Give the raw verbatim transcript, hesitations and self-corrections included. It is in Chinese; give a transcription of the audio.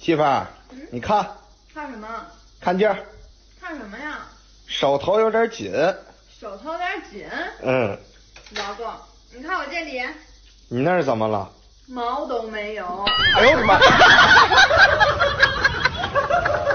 媳妇儿， 嗯、 你看， 看什么？ 看这儿。 看什么呀？ 手头有点紧。 手头有点紧。 嗯。 老公，你看我这里。 你那是怎么了？ 毛都没有。 哎呦我的妈！